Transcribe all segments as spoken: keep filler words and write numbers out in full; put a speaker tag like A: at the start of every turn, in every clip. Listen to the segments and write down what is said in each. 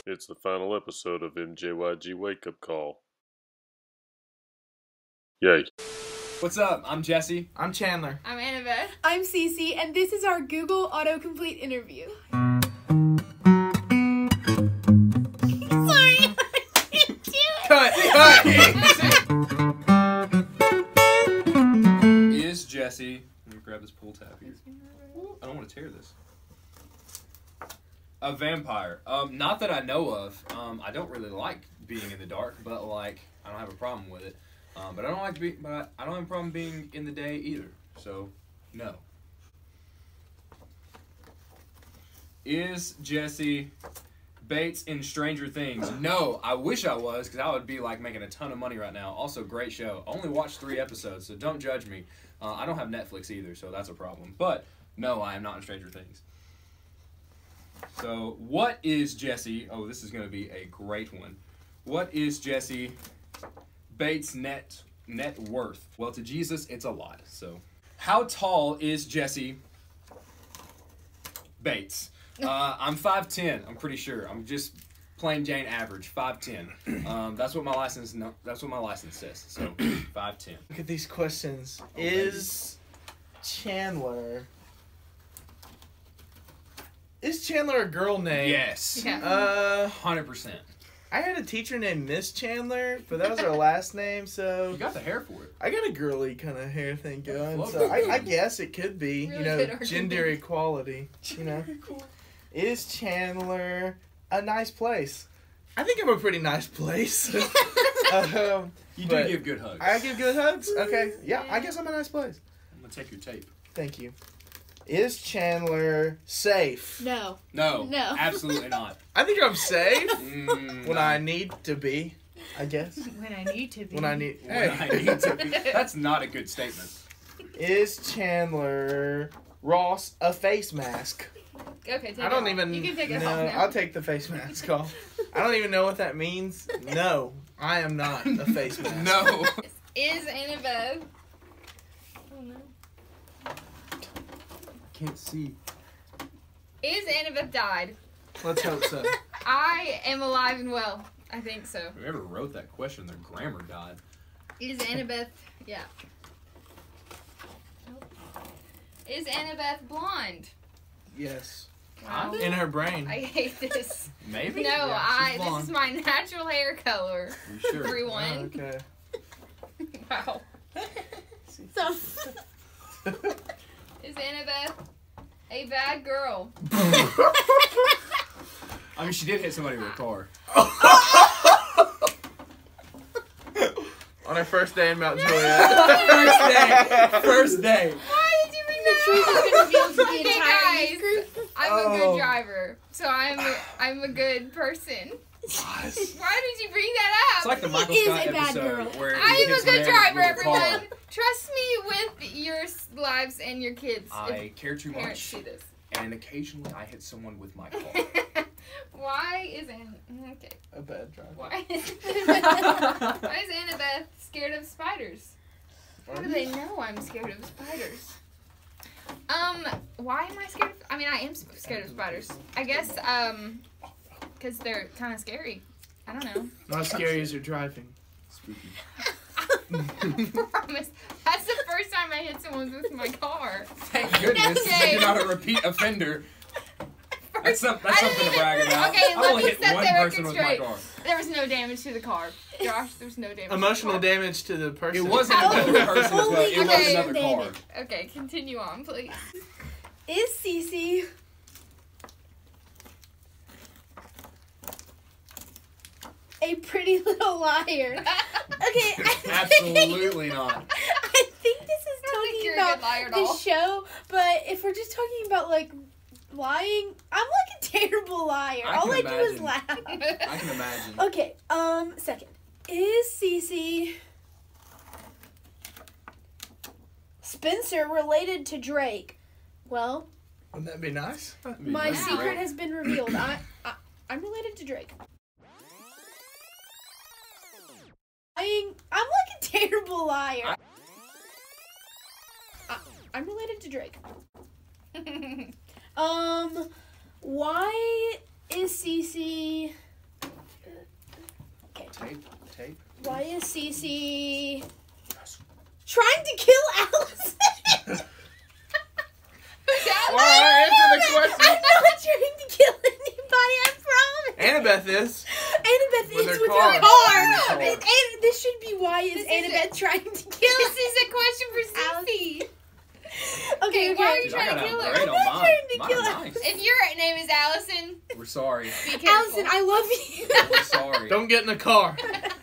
A: It's the final episode of M J Y G Wake Up Call. Yay.
B: What's up? I'm Jesse.
C: I'm Chandler.
D: I'm Annabeth.
E: I'm Cece, and this is our Google autocomplete interview. Sorry, I didn't do it.
C: Cut! Cut!
B: Is Jesse... Let me grab this pull tab here. Ooh, I don't want to tear this. A vampire. Um, not that I know of. Um, I don't really like being in the dark, but like I don't have a problem with it. Um, but I don't like to be. But I, I don't have a problem being in the day either. So, no. Is Jesse Bates in Stranger Things? No, I wish I was, because I would be like making a ton of money right now. Also, great show. I only watched three episodes, so don't judge me. Uh, I don't have Netflix either, so that's a problem. But no, I am not in Stranger Things. So, what is Jesse? Oh, this is going to be a great one. What is Jesse Bates' net net worth? Well, to Jesus, it's a lot. So, how tall is Jesse Bates? Uh, I'm five ten. I'm pretty sure. I'm just plain Jane average, five ten. Um, that's what my license. No, that's what my license says. So, five ten.
C: Look at these questions.
B: Oh,
C: is Chandler... Is Chandler a girl name?
B: Yes.
D: Yeah.
C: Uh,
B: one hundred percent.
C: I had a teacher named Miss Chandler, but that was her last name, so...
B: You got the hair for it.
C: I got a girly kind of hair thing going,
B: Float.
C: so I, I guess it could be,
D: Really
C: you know,
D: good argument.
C: gender equality, you know. Is Chandler a nice place? I think I'm a pretty nice place. um,
B: You do
C: but
B: give good hugs.
C: I give good hugs? Okay, yeah, I guess I'm a nice place.
B: I'm going to take your tape.
C: Thank you. Is Chandler safe?
E: No.
B: No.
E: No.
B: Absolutely not.
C: I think I'm safe
B: Mm,
C: when
B: no.
C: I need to be, I guess.
E: When I need to be.
C: When I need...
B: When I need to be. That's not a good statement.
C: Is Chandler Ross a face mask?
D: Okay, take
C: I don't
D: it
C: even
D: off. You can take it
C: no,
D: off now.
C: I'll take the face mask off. I don't even know what that means. No, I am not a face mask.
B: No.
D: Is Annabeth... Oh, no.
B: Can't see.
D: Is Annabeth died?
C: Let's hope so.
D: I am alive and well. I think so.
B: Whoever wrote that question, their grammar died.
D: Is Annabeth... Yeah. Is Annabeth blonde?
C: Yes.
D: Wow.
C: In her brain.
D: I hate this.
B: Maybe?
D: No,
C: Yeah,
D: I.
C: she's
D: This
C: blonde.
D: is my natural hair color.
B: You sure?
C: Oh,
D: Everyone.
C: okay.
D: Wow.
E: So,
D: Is Annabeth a bad girl?
B: I mean, she did hit somebody with a car.
C: On her first day in Mount Juliet.
B: First day. First day.
D: Why did you bring that up?
E: revealed to the
D: Okay,
E: entire
D: guys,
E: group.
D: I'm a
C: Oh.
D: good driver, so I'm a, I'm a good person. Why did you bring that up?
B: It's like the Michael
E: He is
B: Scott
E: a bad
B: episode
E: girl.
B: where he
D: I am
B: hits
D: a good
B: man
D: driver,
B: with a car.
D: everyone. Trust me with your s- lives and your kids.
B: I care too
D: if parents
B: much,
D: see this.
B: and occasionally I hit someone with my car.
D: Why is Ann? Okay.
C: A bad driver.
D: Why is Why is Annabeth scared of spiders? How do they know I'm scared of spiders? Um, why am I scared of, I mean, I am s- scared of spiders. I guess, um, because they're kind of scary. I don't know.
C: Not as scary as you're driving.
B: Spooky.
D: Promise. That's the first time I hit someone with my car.
B: Thank goodness
D: Okay.
B: you're not a repeat offender. That's, some, that's
D: I
B: something
D: didn't
B: to brag
D: even-
B: about.
D: okay,
B: I
D: let
B: only
D: me
B: hit
D: set
B: one
D: the
B: person
D: record
B: with my
D: straight.
B: car.
D: There was no damage to the car. Josh, there was no damage
C: Emotional
D: to the car.
C: damage to the person.
B: It wasn't another person as well. It was
D: Okay.
B: another car.
D: Okay, continue on, please.
E: Is Cece a pretty little liar? Okay. I think-
B: Absolutely not.
E: I think this is
D: I don't think
E: talking
D: you're a good
E: about
D: liar at
E: the
D: all.
E: show, but if we're just talking about like lying, I'm like a terrible liar.
B: I
E: All
B: can
E: I do is
B: imagine.
E: laugh.
B: I can imagine.
E: Okay, um, second. Is Cece Spencer related to Drake? Well,
C: Wouldn't that be nice?
B: That'd be
E: my
B: nice.
E: secret has been revealed. I, I, I'm related to Drake. Lying, I'm like a terrible liar. I, I'm related to Drake. Um, why is Cece Okay.
C: Tape, tape.
E: Why is Cece trying to kill Allison?
C: All right, answer the question.
E: I'm not trying to kill anybody, I promise.
C: Annabeth is.
E: Annabeth
C: With
E: is
C: her
E: with
C: car.
E: her car.
C: With her car.
E: And, and this should be why is
D: This is
E: Annabeth
D: it.
E: trying to kill
D: This is a question for Cece.
E: Okay,
D: Okay, why are you
B: Dude, I
D: trying
B: got
D: to kill
B: out
D: her?
B: great on
E: I'm not
B: mine.
E: trying to
B: Mine
E: kill
B: are
E: her.
B: nice.
D: If your name is Allison,
B: We're sorry.
D: be careful.
E: Allison, I love you.
B: We're sorry.
C: Don't get in the car.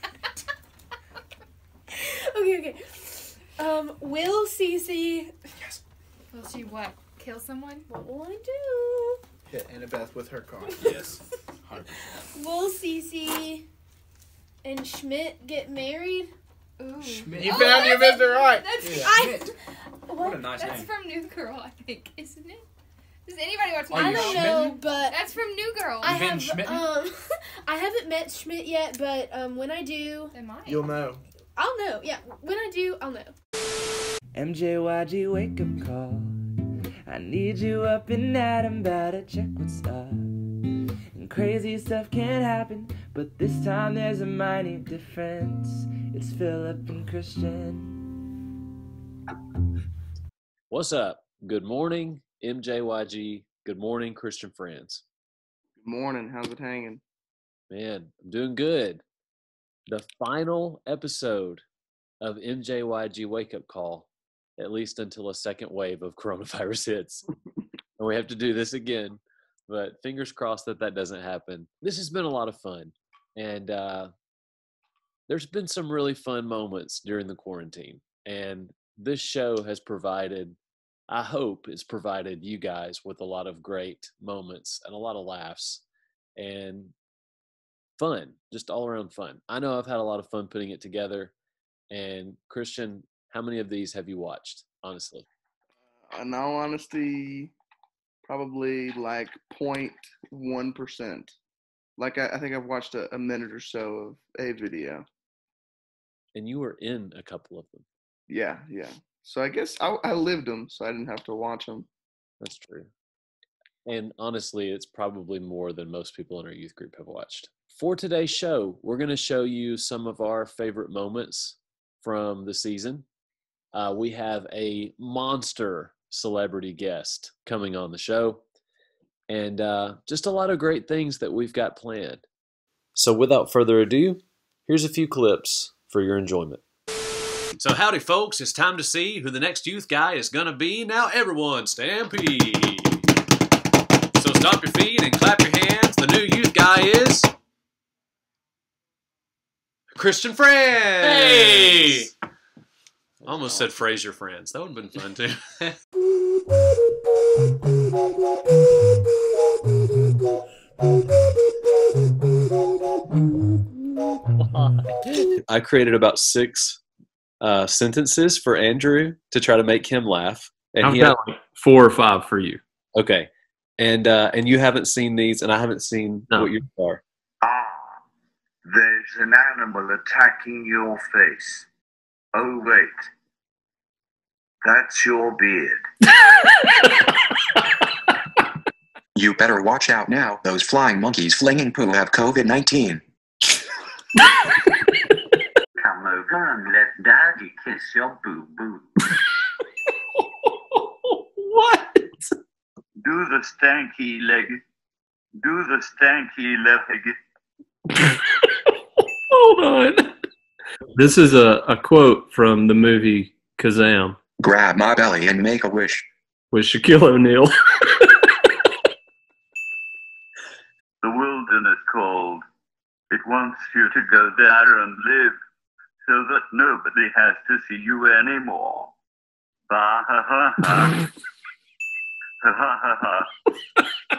E: Okay, okay. Um, will Cece...
D: Will she what? Kill someone?
E: What will I do?
C: Hit Annabeth with her car.
B: Yes. one hundred percent.
E: Will Cece and Schmidt get married?
D: Ooh.
B: Schmidt.
C: You
D: Oh,
C: found your
D: that's-
C: Mister Right.
D: That's,
B: Yeah.
E: I...
B: Schmidt. What
E: What?
B: a nice
D: that's
B: name.
D: from New Girl, I think, isn't it? Does anybody watch
B: Are
E: I
D: New
B: you
E: don't
D: Girl?
E: know,
B: smitten?
E: but
D: That's from New Girl.
E: I
B: You've been
E: have
B: smitten?
E: um I haven't met Schmidt yet, but um when I do,
D: Am I?
C: You'll know.
E: I'll know. Yeah, when I do, I'll know.
F: M J Y G wake up call. I need you up and at 'em, better check what's up. And crazy stuff can happen, but this time there's a mighty difference. It's Philip and Christian.
A: What's up? Good morning, M J Y G. Good morning, Christian friends.
G: Good morning. How's it hanging?
A: Man, I'm doing good. The final episode of M J Y G Wake Up Call, at least until a second wave of coronavirus hits. And we have to do this again, but fingers crossed that that doesn't happen. This has been a lot of fun. And uh, there's been some really fun moments during the quarantine. And this show has provided, I hope it's provided you guys with a lot of great moments and a lot of laughs and fun, just all around fun. I know I've had a lot of fun putting it together. And Christian, how many of these have you watched, honestly?
G: In all honesty, probably like zero point one percent. Like, I, I think I've watched a, a minute or so of a video.
A: And you were in a couple of them.
G: Yeah, yeah. So I guess I, I lived them, so I didn't have to watch them.
A: That's true. And honestly, it's probably more than most people in our youth group have watched. For today's show, we're going to show you some of our favorite moments from the season. Uh, we have a monster celebrity guest coming on the show, and uh, just a lot of great things that we've got planned. So without further ado, here's a few clips for your enjoyment. So howdy folks, it's time to see who the next youth guy is going to be. Now everyone, stampede. So stomp your feet and clap your hands. The new youth guy is Christian Friends. Hey! I almost said Frasier Friends. That would have been fun too. I created about six uh, sentences for Andrew to try to make him laugh. And
H: I've
A: he
H: got like four or five for you.
A: okay, and uh, and you haven't seen these, and I haven't seen
H: No.
A: what yours are.
I: Ah, there's an animal attacking your face. Oh, wait. That's your beard.
J: You better watch out now. Those flying monkeys flinging poo have COVID nineteen.
I: Come over and let Daddy kiss your boo-boo.
A: What?
I: Do the stanky leg. Do the stanky leg.
H: Hold on. This is a, a quote from the movie Kazam
J: Grab my belly and make a wish.
H: with Shaquille O'Neal.
I: The wilderness called. It wants you to go there and live so that nobody has to see you anymore. Ba ha ha ha. Ha ha ha ha.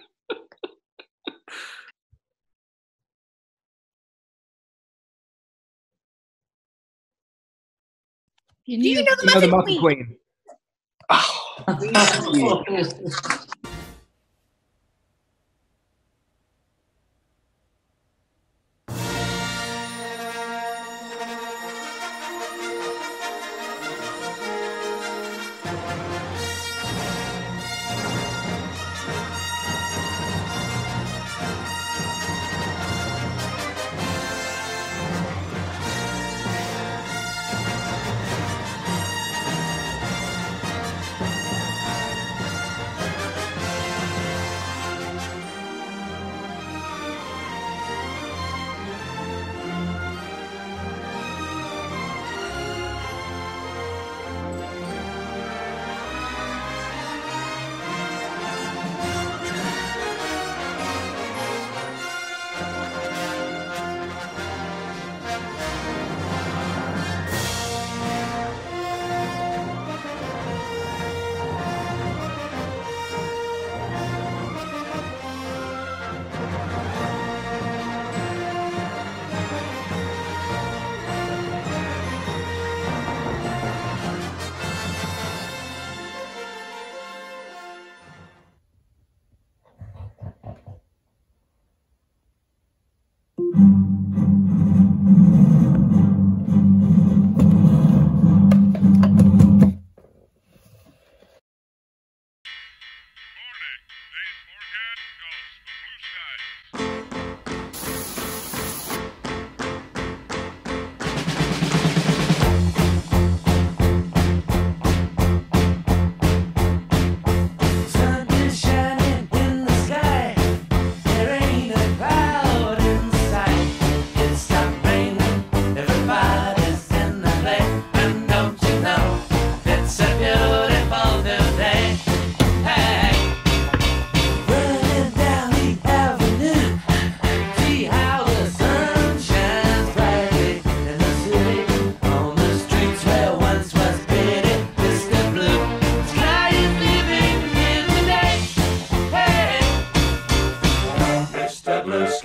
E: Do you know the Muffin Queen?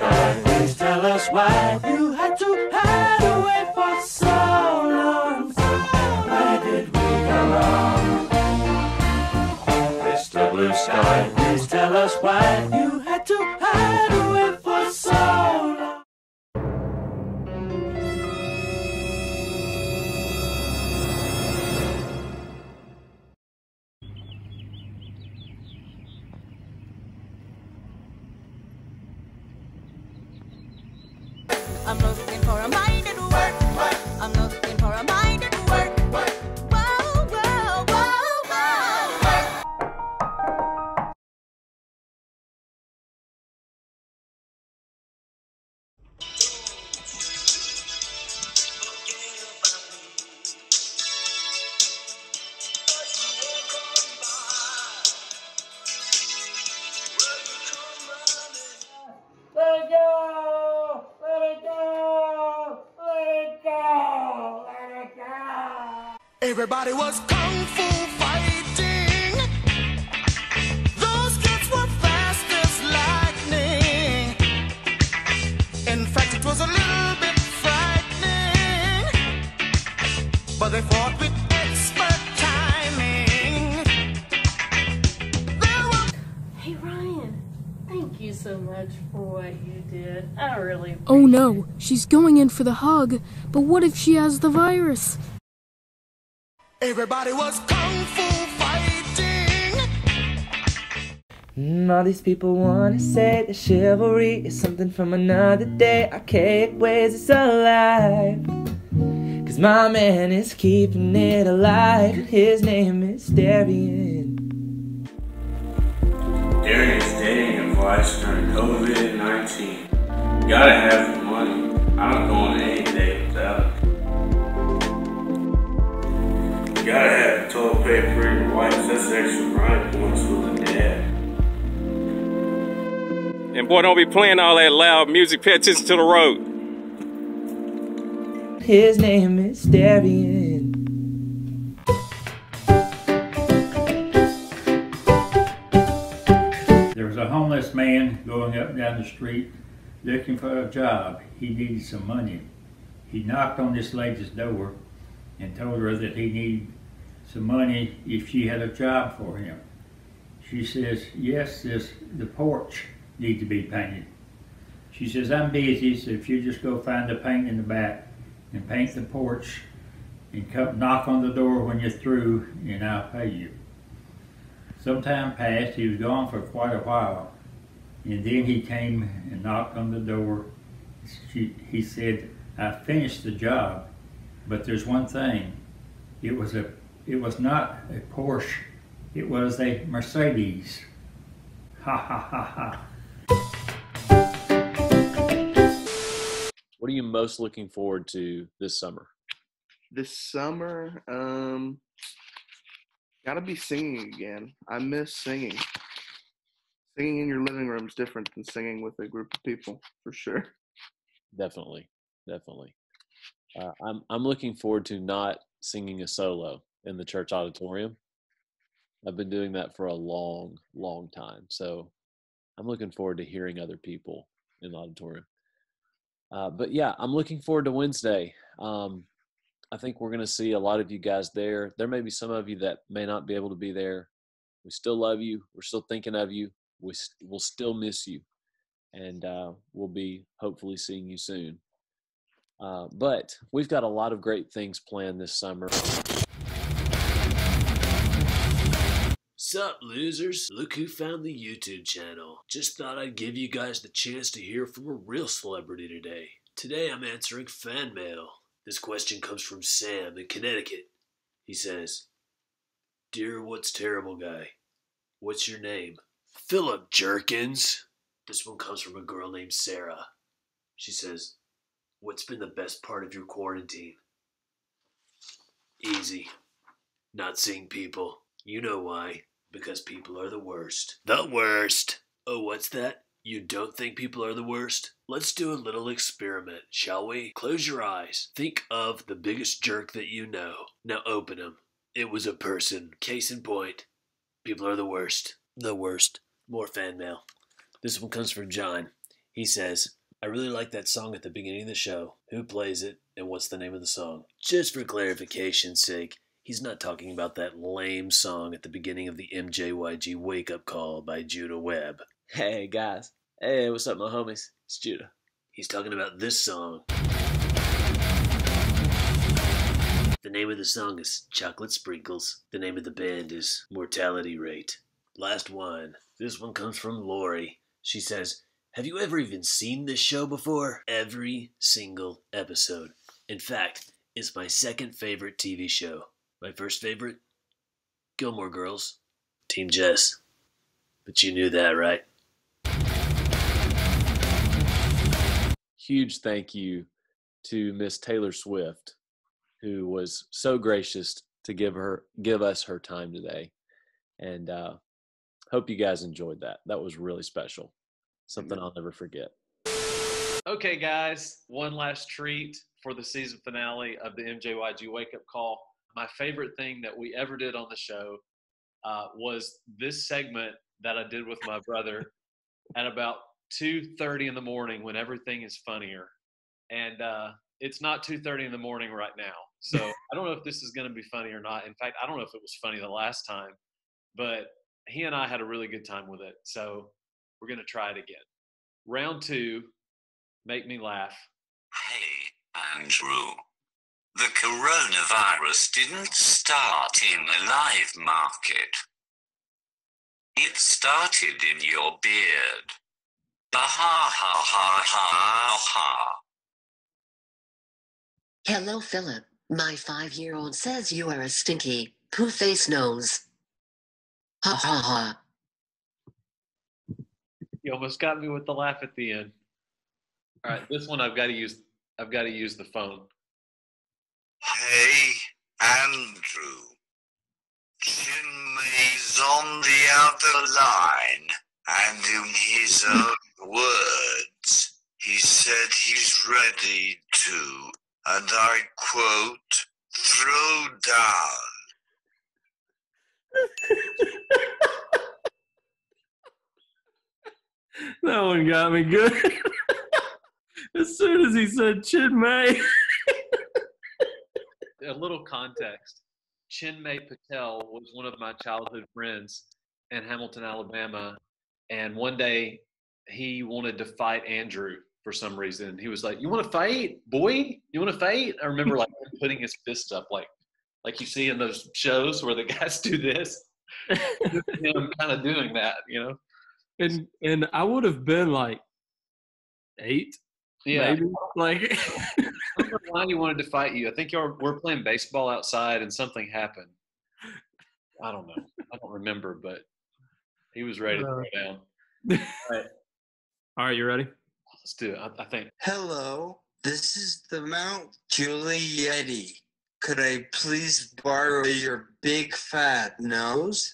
F: sky, please tell us why you had to hide away for so long. Where did we go wrong? Mister Blue Sky, please tell us why you had to hide away for so long.
K: I'm looking for a mind at work. I'm looking for a mind at work. Whoa, whoa, whoa, whoa.
F: Let it go! Let it go! Let it go! Let it go!
K: Everybody was kung fu fighting. Those kids were fast as lightning. In fact, it was a little bit frightening. But they fought with expert timing. There were
L: Hey Ryan, thank you so much for what you did. I really
M: Oh no, she's going in for the hug, but what if she has the virus?
K: Everybody was kung fu fighting.
F: Mm, all these people wanna say that chivalry is something from another day. Archaic ways it's alive. Cause my man is keeping it alive. His name is Darian.
N: Darian's dating advice during COVID nineteen. Gotta have the money. I don't go on any date without it. Gotta have toilet paper in your wife. That's extra brownie points with a dad.
O: And boy, don't be playing all that loud music. Pay attention to the road.
F: His name is Darian.
P: There was a homeless man going up and down the street looking for a job. He needed some money. He knocked on this lady's door and told her that he needed some money if she had a job for him. She says, yes, this, the porch needs to be painted. She says, I'm busy, so if you just go find the paint in the back and paint the porch and come knock on the door when you're through and I'll pay you. Some time passed, he was gone for quite a while, and then he came and knocked on the door. She, he said, I finished the job, but there's one thing. It was a, it was not a Porsche, it was a Mercedes. Ha ha ha ha.
A: What are you most looking forward to this summer?
G: This summer, um, gotta be singing again. I miss singing. Singing in your living room is different than singing with a group of people, for sure.
A: Definitely, definitely. Uh, I'm I'm looking forward to not singing a solo in the church auditorium. I've been doing that for a long, long time. So I'm looking forward to hearing other people in the auditorium. Uh, but yeah, I'm looking forward to Wednesday. Um, I think we're going to see a lot of you guys there. There may be some of you that may not be able to be there. We still love you. We're still thinking of you. We st- we'll still miss you. And uh, we'll be hopefully seeing you soon. Uh, but we've got a lot of great things planned this summer.
Q: Sup, losers? Look who found the YouTube channel. Just thought I'd give you guys the chance to hear from a real celebrity today. Today I'm answering fan mail. This question comes from Sam in Connecticut. He says, Dear What's Terrible Guy, what's your name? Philip Jerkins. This one comes from a girl named Sarah. She says, What's been the best part of your quarantine? Easy. Not seeing people. You know why. Because people are the worst. The worst! Oh, what's that? You don't think people are the worst? Let's do a little experiment, shall we? Close your eyes. Think of the biggest jerk that you know. Now open them. It was a person. Case in point. People are the worst. The worst. More fan mail. This one comes from John. He says, I really like that song at the beginning of the show. Who plays it, and what's the name of the song? Just for clarification's sake, he's not talking about that lame song at the beginning of the M J Y G Wake Up Call by Judah Webb. Hey, guys. Hey, what's up, my homies? It's Judah. He's talking about this song. The name of the song is Chocolate Sprinkles. The name of the band is Mortality Rate. Last one. This one comes from Lori. She says, have you ever even seen this show before? Every single episode. In fact, it's my second favorite T V show. My first favorite? Gilmore Girls. Team Jess. But you knew that, right?
A: Huge thank you to Miss Taylor Swift, who was so gracious to give her give us her time today. And uh, hope you guys enjoyed that. That was really special. Something I'll never forget. Okay, guys, one last treat for the season finale of the M J Y G Wake Up Call. My favorite thing that we ever did on the show uh, was this segment that I did with my brother at about two thirty in the morning when everything is funnier. And uh, it's not two thirty in the morning right now. So I don't know if this is going to be funny or not. In fact, I don't know if it was funny the last time, but he and I had a really good time with it. So we're going to try it again. Round two, make me laugh.
R: Hey, Andrew. The coronavirus didn't start in the live market. It started in your beard. Bah ha ha ha ha ha.
S: Hello, Philip. My five-year-old says you are a stinky, poo-face nose. Ha ha ha.
A: You almost got me with the laugh at the end. All right, this one I've got to use. I've got to use the phone.
R: Hey, Andrew. Chinmay's on the other line, and in his own words, he said he's ready to, and I quote, throw down.
H: That one got me good. As soon as he said Chinmay.
A: A little context. Chinmay Patel was one of my childhood friends in Hamilton, Alabama. And one day he wanted to fight Andrew for some reason. He was like, you want to fight, boy? You want to fight? I remember like putting his fist up like like you see in those shows where the guys do this. Him kind of doing that, you know?
H: And and I would have been like eight.
A: Yeah.
H: Maybe. Like
A: I don't know why he wanted to fight you. I think you're we're playing baseball outside and something happened. I don't know. I don't remember, but he was ready to throw down. All right.
H: All right, you ready?
A: Let's do it. I, I think.
T: Hello, this is the Mount Julie Yeti. Could I please borrow your big fat nose?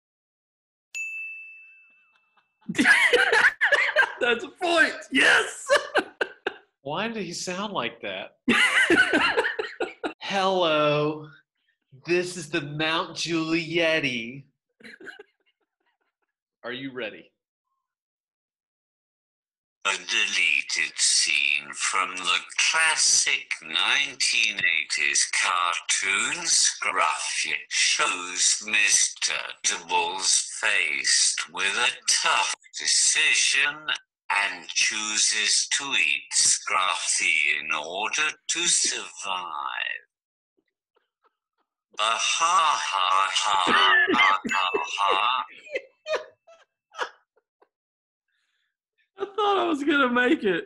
H: That's a point. Yes.
A: Why did he sound like that? Hello, this is the Mount Julie Yeti. Are you ready?
R: A deleted scene from the classic nineteen eighties cartoon Scruffy shows Mister Dibbles faced with a tough decision and chooses to eat Scruffy in order to survive. Bah ha ha ha ha ha ha.
H: I thought I was gonna make it.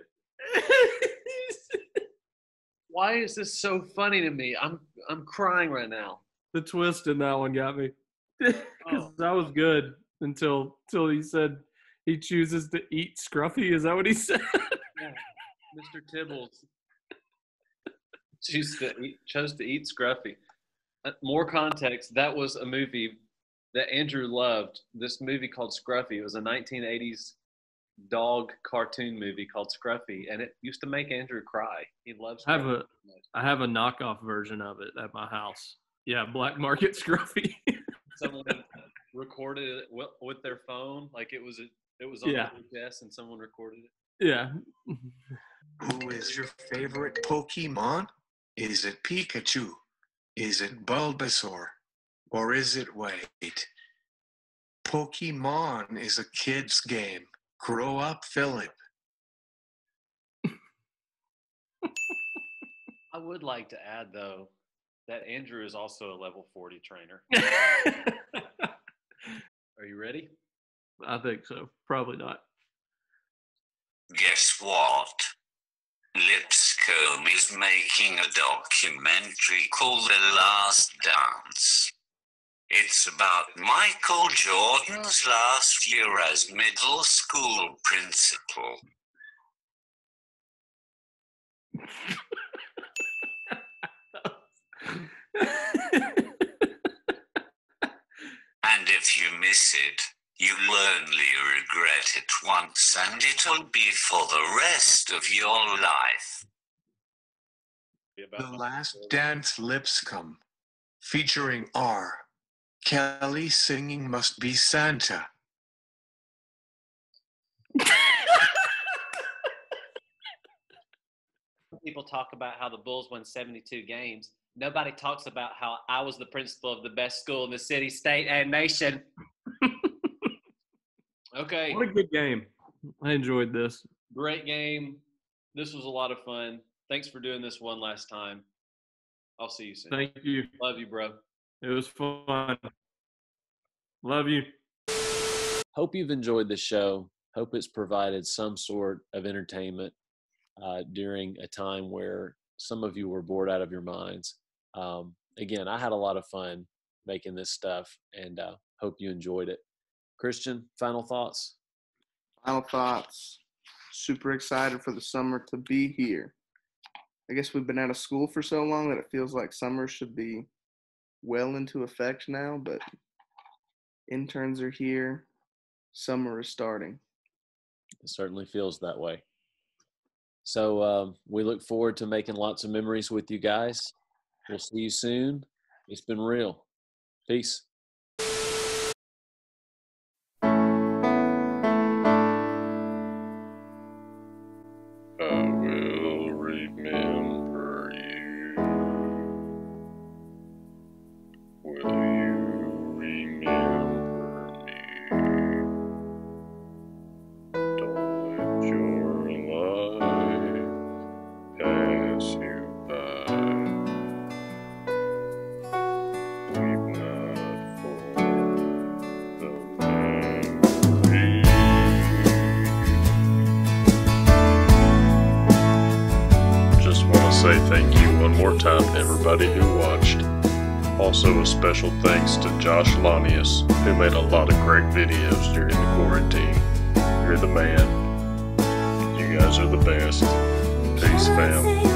A: Why is this so funny to me? I'm I'm crying right now.
H: The twist in that one got me. Because oh. That was good until until he said he chooses to eat Scruffy. Is that what he said?
A: Yeah. Mister Tibbles chose to eat, chose to eat Scruffy. Uh, more context, that was a movie that Andrew loved. This movie called Scruffy. It was a nineteen eighties dog cartoon movie called Scruffy, and it used to make Andrew cry. He loves Scruffy.
H: I have a I have a knockoff version of it at my house. Yeah, black market Scruffy.
A: Someone recorded it with, with their phone, like it was a, it was on
H: yeah.
A: the V H S, and someone recorded it.
H: Yeah,
J: Who is your favorite Pokemon? Is it Pikachu? Is it Bulbasaur? Or is it Wait? Pokemon is a kid's game. Grow up, Philip.
A: I would like to add, though, that Andrew is also a level forty trainer. Are you ready?
H: I think so. Probably not.
R: Guess what? Lipscomb is making a documentary called The Last Dance. It's about Michael Jordan's last year as middle school principal. And if you miss it, you'll only regret it once, and it'll be for the rest of your life.
J: The Last Dance Lipscomb, featuring R. Kelly singing Must Be Santa.
A: People talk about how the Bulls won seventy-two games. Nobody talks about how I was the principal of the best school in the city, state, and nation. Okay.
H: What a good game. I enjoyed this.
A: Great game. This was a lot of fun. Thanks for doing this one last time. I'll see you soon.
H: Thank you.
A: Love you, bro.
H: It was fun. Love you.
A: Hope you've enjoyed the show. Hope it's provided some sort of entertainment uh, during a time where some of you were bored out of your minds. Um, again, I had a lot of fun making this stuff, and uh, hope you enjoyed it. Christian, final thoughts?
G: Final thoughts. Super excited for the summer to be here. I guess we've been out of school for so long that it feels like summer should be well into effect now, but interns are here. Summer is starting.
A: It certainly feels that way. So um, we look forward to making lots of memories with you guys. We'll see you soon. It's been real. Peace.
N: I will remember you. Will you remember me? Don't let your life pass you by. Weep not for the memory. Just want to say thank you one more time to everybody who watched. Also a special thanks to Josh Lanius, who made a lot of great videos during the quarantine. You're the man. You guys are the best. Peace, fam.